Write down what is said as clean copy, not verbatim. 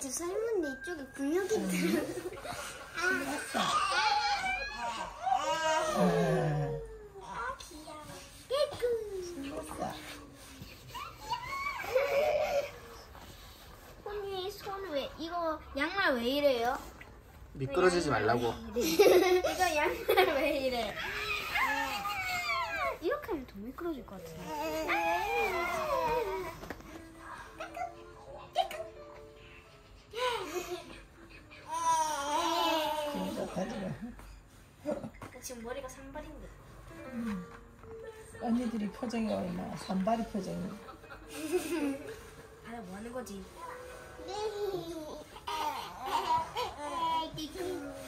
이제 삶은데 이쪽에 근육이 들어. 귀여워. 언니 손 왜 이거 양말 왜 이래요? 미끄러지지 말라고. 이거 양말 왜 이래? 이렇게 하면 더 미끄러질 것 같은데. 지금 머리가 산발인데. 언니들이 표정이 얼마나 산발이 표정이. 다들 뭐 하는 거지?